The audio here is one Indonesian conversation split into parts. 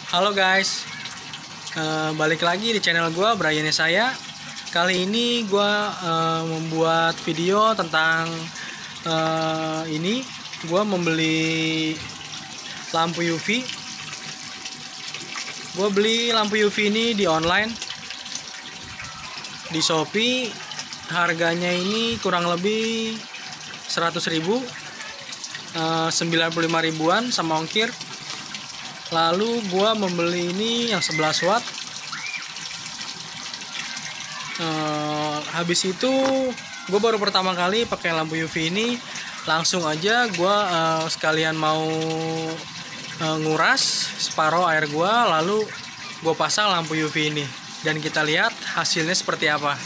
Halo guys, balik lagi di channel gue, Brian saya. Kali ini gue membuat video tentang ini. Gue membeli lampu UV. Gue beli lampu UV ini di online, di Shopee. Harganya ini kurang lebih 100.000, 95 ribuan sama ongkir. Lalu gua membeli ini yang 11 watt. Habis itu gue baru pertama kali pakai lampu UV ini. Langsung aja gua sekalian mau nguras separuh air gua, lalu gue pasang lampu UV ini dan kita lihat hasilnya seperti apa.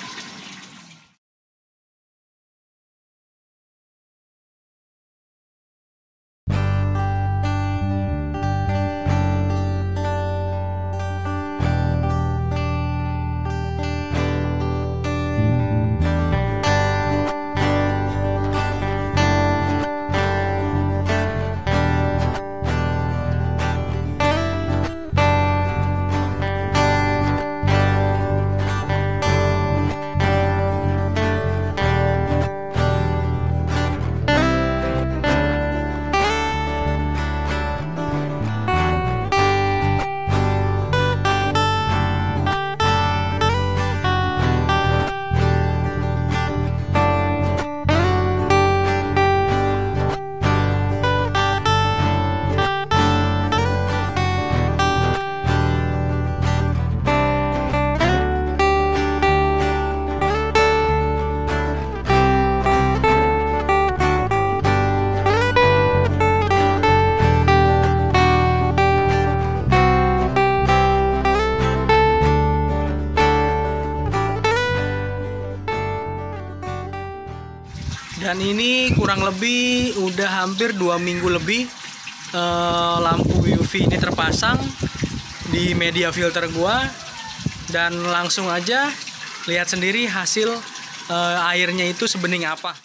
Dan ini kurang lebih udah hampir 2 minggu lebih lampu UV ini terpasang di media filter gua, dan langsung aja lihat sendiri hasil airnya itu sebening apa.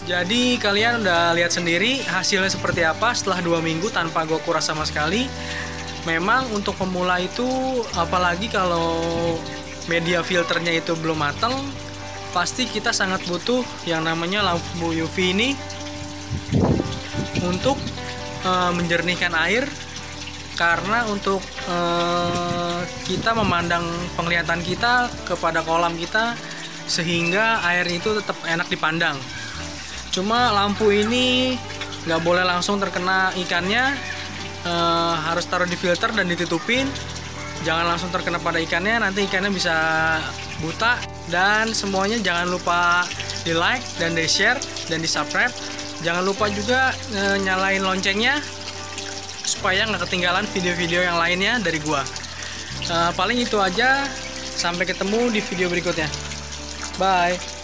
Jadi kalian udah lihat sendiri hasilnya seperti apa setelah 2 minggu tanpa gue kuras sama sekali. Memang untuk pemula itu, apalagi kalau media filternya itu belum matang, pasti kita sangat butuh yang namanya lampu UV ini untuk menjernihkan air. Karena untuk kita memandang penglihatan kita kepada kolam kita, sehingga air itu tetap enak dipandang. Cuma lampu ini nggak boleh langsung terkena ikannya, harus taruh di filter dan ditutupin. Jangan langsung terkena pada ikannya, nanti ikannya bisa buta. Dan semuanya jangan lupa di like dan di share dan di subscribe. Jangan lupa juga nyalain loncengnya supaya nggak ketinggalan video-video yang lainnya dari gua. Paling itu aja, sampai ketemu di video berikutnya. Bye.